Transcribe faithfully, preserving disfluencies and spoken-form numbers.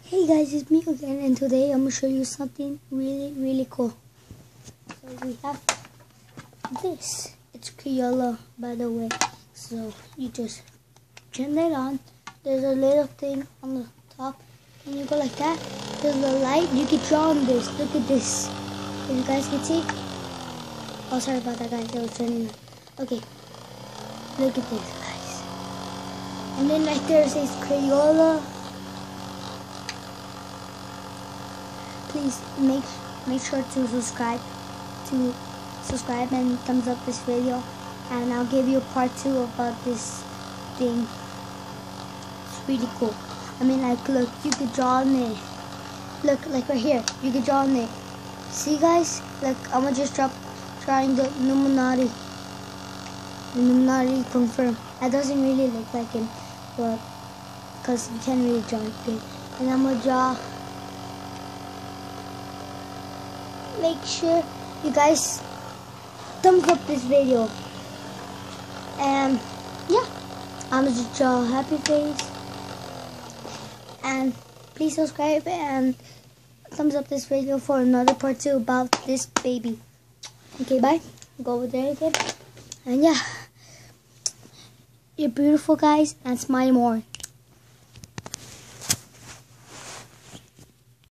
Hey guys, it's me again, and today I'm gonna show you something really really cool. So we have this. It's Crayola, by the way. So you just turn it on. There's a little thing on the top, and you go like that. There's a light. You can draw on this. Look at this. If you guys can see. Oh, sorry about that, guys. It was turning on. Okay. Look at this, guys. And then right there it says Crayola. Please make make sure to subscribe to subscribe and thumbs up this video, and I'll give you a part two about this thing. It's really cool. I mean, like, look, you could draw on it. Look, like right here, you could draw on it. See, guys? Look, I'm gonna just drop drawing the Illuminati. Illuminati confirm. That doesn't really look like him, but because you can't really draw it. And I'm gonna draw. Make sure you guys thumbs up this video, and yeah, I'm gonna just draw a happy face, and please subscribe and thumbs up this video for another part two about this baby. Okay, bye. Go over there again, and yeah, you're beautiful, guys, and smile more.